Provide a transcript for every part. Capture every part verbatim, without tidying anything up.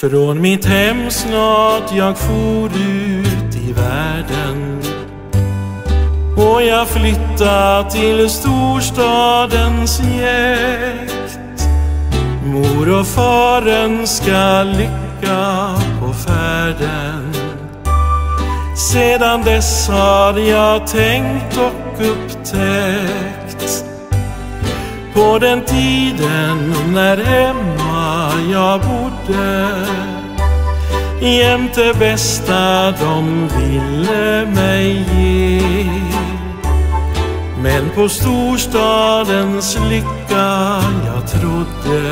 Från mitt hem snart jag for ut i världen, och jag flyttade till storstadens jäkt. Mor och far önskar lycka på färden. Sedan dess har jag tänkt och upptäckt, på den tiden när hemma jag bodde, jämte bästa de ville mig ge. Men på storstadens lycka jag trodde,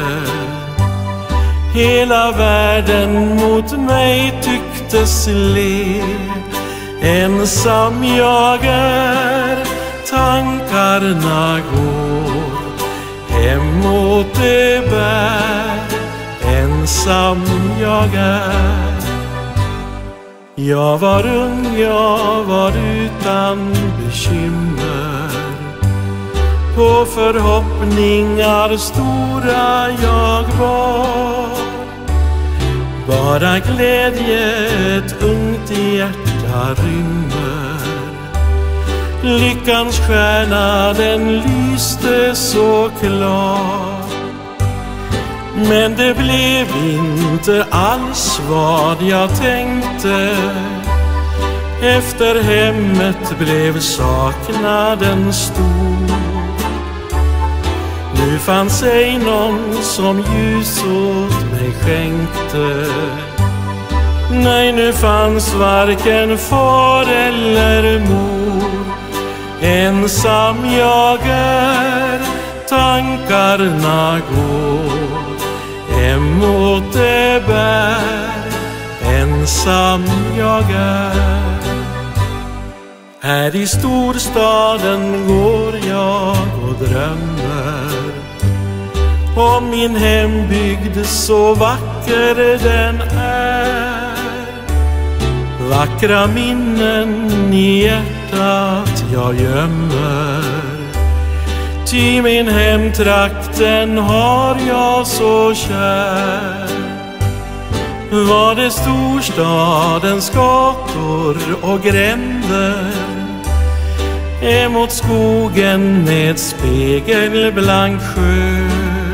hela världen mot mig tycktes le. Ensam jag är, tankarna går hemåt det bär. Ensam jag är. Jag var ung, jag var utan bekymmer, på förhoppningar stora jag var. Bara glädje ett ungt hjärta rymmer. Lyckans stjärna den lyste så klar. Men det blev inte alls vad jag tänkte. Efter hemmet blev saknaden stor. Nu fanns ej någon som ljus åt mig skänkte. Nej, nu fanns varken far eller mor. Ensam jag är, tankarna går hemåt det bär. Ensam jag är. Här i storstaden går jag och drömmer om min hembygd, så vacker den är. Vackra minnen i hjärtat jag gömmer, ty min hemtrakten har jag så kär. Var det storstadens gator och gränder, emot skogen med spegelblank sjö.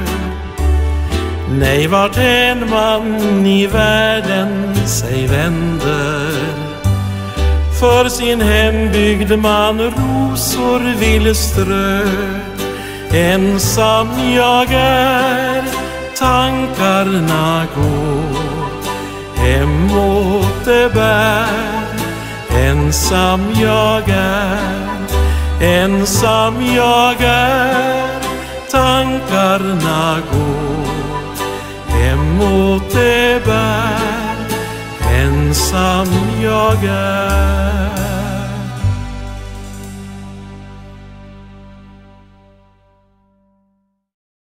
Nej, vart en man i världen sig vänder, för sin hembygd man rosor vill strö. Ensam jag är, tankarna går hemåt det bär. Ensam jag är, ensam jag är, tankarna går hemåt det bär. Ensam jag är.